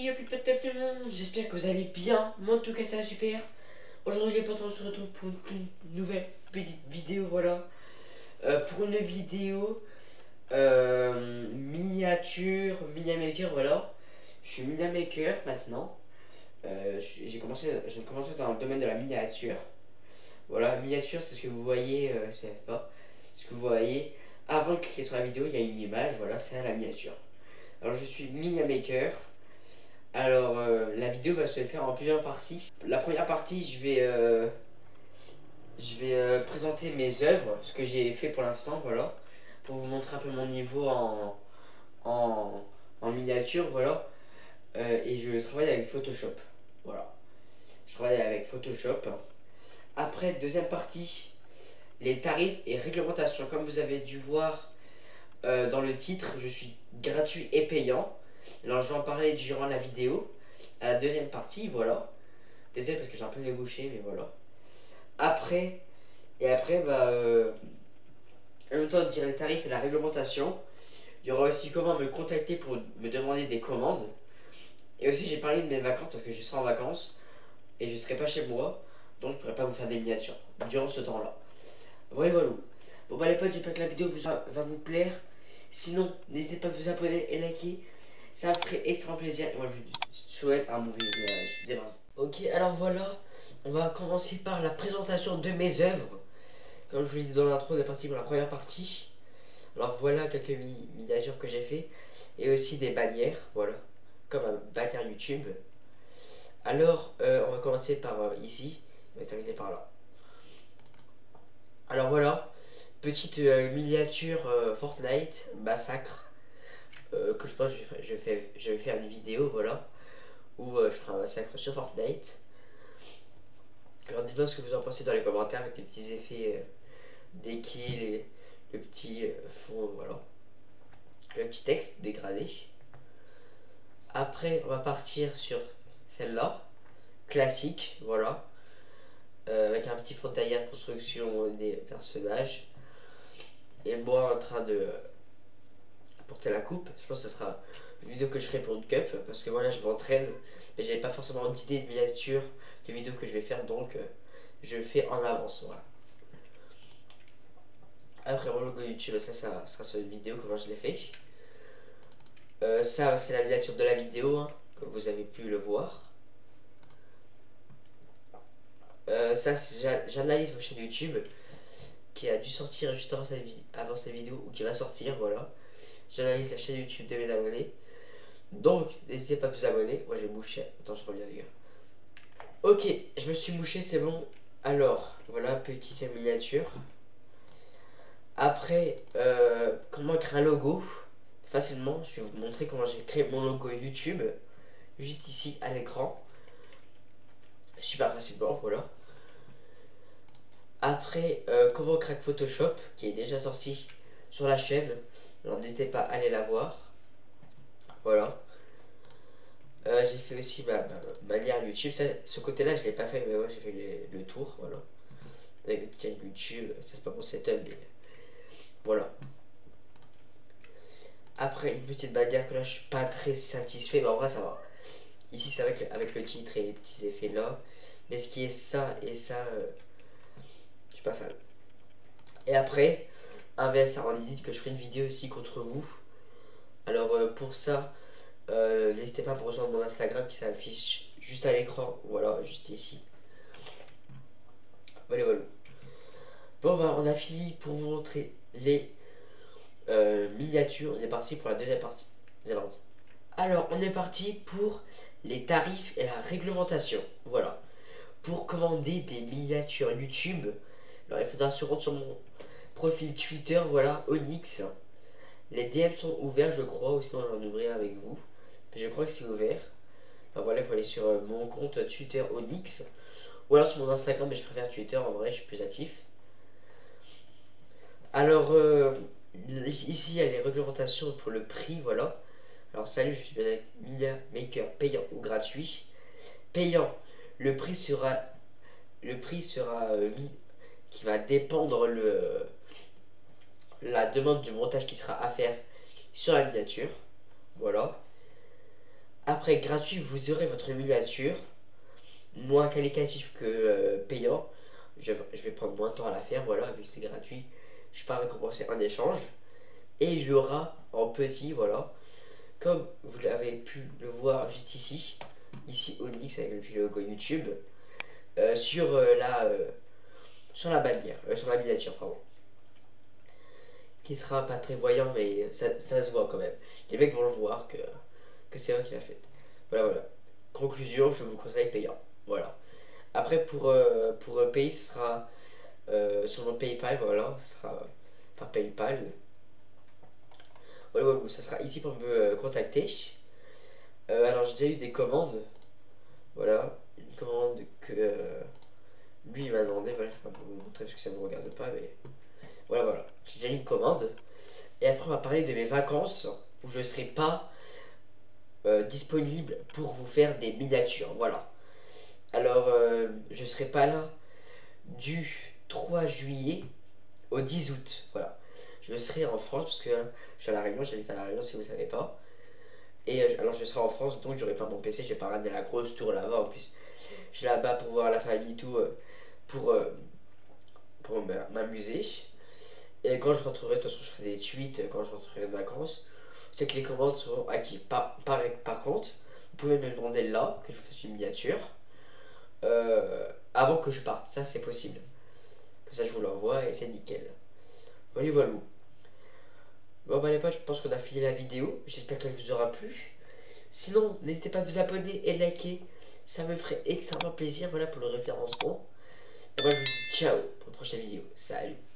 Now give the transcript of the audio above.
yo plus de tout le monde, j'espère que vous allez bien, moi en tout cas ça va super. Aujourd'hui les potes on se retrouve pour une nouvelle petite vidéo, voilà. Pour une vidéo miniature, maker, voilà. Je suis maker maintenant. Je viens de commencer dans le domaine de la miniature. Voilà, miniature c'est ce que vous voyez, c'est pas ce que vous voyez. Avant de cliquer sur la vidéo, il y a une image, voilà, c'est la miniature. Alors je suis maker. Alors la vidéo va se faire en plusieurs parties. La première partie, je vais présenter mes œuvres, ce que j'ai fait pour l'instant, voilà, pour vous montrer un peu mon niveau en, en miniature, voilà. Et je travaille avec Photoshop, voilà. Je travaille avec Photoshop. Après, deuxième partie, les tarifs et réglementations. Comme vous avez dû voir dans le titre, je suis gratuit et payant. Alors je vais en parler durant la vidéo. À la deuxième partie, voilà. Désolé parce que j'ai un peu débouché, mais voilà. Après, en même temps de dire les tarifs et la réglementation, il y aura aussi comment me contacter pour me demander des commandes. Et aussi j'ai parlé de mes vacances parce que je serai en vacances et je serai pas chez moi, donc je pourrai pas vous faire des miniatures durant ce temps-là. Voilà, voilà. Bon bah les potes, j'espère que la vidéo va vous plaire. Sinon, n'hésitez pas à vous abonner et liker. Ça me ferait extrêmement plaisir. Et moi, je vous souhaite un bon visionnage. C'est parti. Ok, alors voilà. On va commencer par la présentation de mes œuvres. Comme je vous l'ai dit dans l'intro, on est parti pour la première partie. Alors voilà quelques miniatures que j'ai fait. Et aussi des bannières, voilà. Comme un bannière YouTube. Alors, on va commencer par ici. On va terminer par là. Alors voilà. Petite miniature Fortnite, massacre. Que je pense que je vais faire une vidéo, voilà, où je ferai un massacre sur Fortnite. Alors dites-moi ce que vous en pensez dans les commentaires avec les petits effets des kills et le petit fond, voilà. Le petit texte dégradé. Après, on va partir sur celle-là, classique, voilà. Avec un petit fond derrière, construction des personnages. Et moi en train de porter la coupe. Je pense que ce sera une vidéo que je ferai pour une cup parce que voilà, je m'entraîne mais j'avais pas forcément d'idée de miniature de vidéo que je vais faire, donc je fais en avance, voilà. Après mon logo YouTube, ça sera sur une vidéo comment je l'ai fait. Ça c'est la miniature de la vidéo, hein, comme vous avez pu le voir. Ça j'analyse vos chaînes YouTube qui a dû sortir juste avant cette vidéo ou qui va sortir, voilà. J'analyse la chaîne YouTube de mes abonnés. Donc, n'hésitez pas à vous abonner. Moi, j'ai mouché. Attends, je reviens, les gars. Ok, je me suis mouché, c'est bon. Alors, voilà, petite miniature. Après, comment créer un logo facilement. Je vais vous montrer comment j'ai créé mon logo YouTube. Juste ici, à l'écran. Super facilement, voilà. Après, comment créer Photoshop, qui est déjà sorti sur la chaîne. Alors, n'hésitez pas à aller la voir. Voilà. J'ai fait aussi ma manière YouTube. Ça, ce côté-là, je l'ai pas fait, mais ouais, j'ai fait le tour, voilà. Avec une chaîne YouTube, ça c'est pas mon setup, mais voilà. Après, une petite bannière que là, je suis pas très satisfait, mais en vrai, ça va. Ici, c'est avec le titre et les petits effets là. Mais ce qui est ça et ça, je suis pas fan. Et après, un VS en edit que je ferai une vidéo aussi contre vous. Alors, pour ça, n'hésitez pas à me rejoindre mon Instagram qui s'affiche juste à l'écran, voilà, juste ici. Voilà, voilà. Bon bah on a fini pour vous montrer les miniatures. On est parti pour la deuxième partie. Alors on est parti pour les tarifs et la réglementation. Voilà. Pour commander des miniatures YouTube, alors il faudra se rendre sur mon profil Twitter, voilà, Onyx. Les DM sont ouverts je crois, ou sinon j'en ouvrirai avec vous. Je crois que c'est ouvert. Alors voilà, il faut aller sur mon compte Twitter Onyx. Ou alors sur mon Instagram, mais je préfère Twitter, en vrai je suis plus actif. Alors ici il y a les réglementations pour le prix, voilà. Alors salut, je suis maker payant ou gratuit. Payant, le prix sera mis, qui va dépendre la demande du montage qui sera à faire sur la miniature, voilà. Après Après, gratuit, vous aurez votre miniature, moins qualitatif que payant. Je vais prendre moins de temps à la faire, voilà, vu que c'est gratuit. Je ne vais pas récompenser un échange. Et il y aura en petit, voilà, comme vous l'avez pu le voir juste ici, ici Onyx avec le logo YouTube, sur sur la bannière, sur la miniature, pardon. Qui sera pas très voyant, mais ça se voit quand même. Les mecs vont le voir que c'est moi qui l'a fait. Voilà, voilà. Conclusion, je vous conseille payant. Voilà. Après, pour payer, ce sera sur mon PayPal, voilà, ce sera par PayPal. Voilà, voilà, ça sera ici pour me contacter. Alors, j'ai déjà eu des commandes. Voilà, une commande que lui il m'a demandé. Voilà, je vais pas vous montrer parce que ça ne vous regarde pas, mais voilà, voilà. J'ai déjà eu une commande. Et après, on va parler de mes vacances où je ne serai pas disponible pour vous faire des miniatures. Voilà. Alors, je ne serai pas là du 3 juillet au 10 août. Voilà. Je serai en France parce que je suis à La Réunion, j'habite à La Réunion si vous ne savez pas. Et alors, je serai en France donc j'aurai pas mon PC, je vais pas ramener la grosse tour là-bas. En plus, je suis là-bas pour voir la famille, tout, pour, euh, pour m'amuser. Et quand je rentrerai, de toute façon, je ferai des tweets quand je rentrerai de vacances. C'est que les commandes seront actives. Par contre, vous pouvez me demander là que je fasse une miniature avant que je parte. Ça, c'est possible. Comme ça, je vous l'envoie et c'est nickel. Voilà, voilà. Bon, bah, les potes, je pense qu'on a fini la vidéo. J'espère qu'elle vous aura plu. Sinon, n'hésitez pas à vous abonner et liker. Ça me ferait extrêmement plaisir. Voilà pour le référencement. Et moi, je vous dis ciao pour la prochaine vidéo. Salut.